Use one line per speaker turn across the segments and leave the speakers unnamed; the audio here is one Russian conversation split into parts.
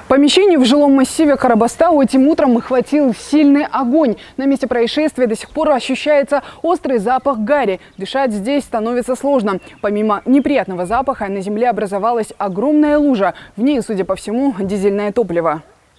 Помещение в жилом массиве Карабастау этим утром охватил сильный огонь. На месте происшествия до сих пор ощущается острый запах гари. Дышать здесь становится сложно. Помимо неприятного запаха, на земле образовалась огромная лужа. В ней, судя по всему, дизельное топливо.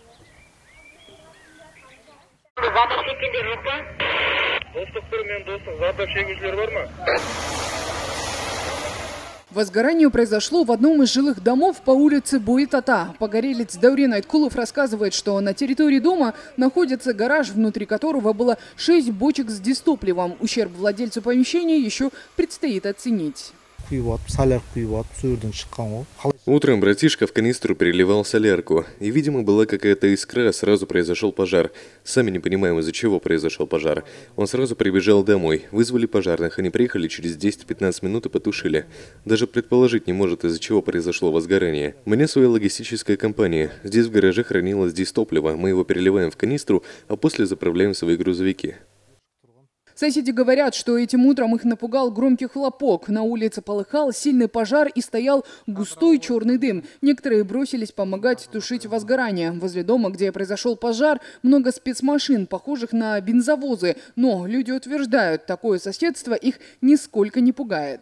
Возгорание произошло в одном из жилых домов по улице Буитата. Погорелец Даурен Айткулов рассказывает, что на территории дома находится гараж, внутри которого было 6 бочек с дизтопливом. Ущерб владельцу помещения еще предстоит оценить.
Утром братишка в канистру переливал солярку, и, видимо, была какая-то искра, сразу произошел пожар. Сами не понимаем, из-за чего произошел пожар. Он сразу прибежал домой, вызвали пожарных, они приехали через 10-15 минут и потушили. Даже предположить не может, из-за чего произошло возгорание. У меня своя логистическая компания. Здесь в гараже хранилось дизтопливо, мы его переливаем в канистру, а после заправляем в свои грузовики.
Соседи говорят, что этим утром их напугал громкий хлопок. На улице полыхал сильный пожар и стоял густой черный дым. Некоторые бросились помогать тушить возгорание. Возле дома, где произошел пожар, много спецмашин, похожих на бензовозы. Но люди утверждают, такое соседство их нисколько не пугает.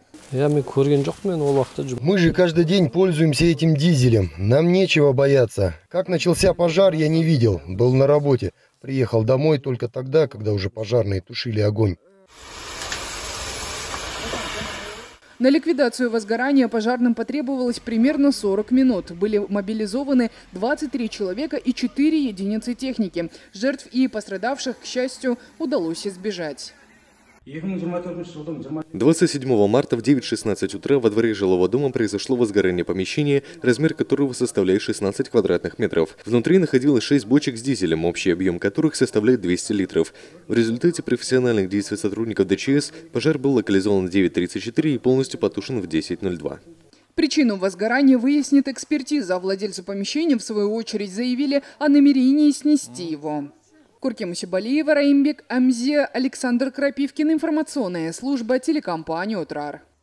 Мы же каждый день пользуемся этим дизелем. Нам нечего бояться. Как начался пожар, я не видел. Был на работе. Приехал домой только тогда, когда уже пожарные тушили огонь.
На ликвидацию возгорания пожарным потребовалось примерно 40 минут. Были мобилизованы 23 человека и 4 единицы техники. Жертв и пострадавших, к счастью, удалось избежать.
27 марта в 9:16 утра во дворе жилого дома произошло возгорание помещения, размер которого составляет 16 квадратных метров. Внутри находилось 6 бочек с дизелем, общий объем которых составляет 200 литров. В результате профессиональных действий сотрудников ДЧС пожар был локализован в 9:34 и полностью потушен в 10:02.
Причину возгорания выяснит экспертиза. Владельцы помещения, в свою очередь, заявили о намерении снести его. Куркем Усибалиева, Раимбек Амзе, Александр Крапивкин. Информационная служба телекомпании «Отрар».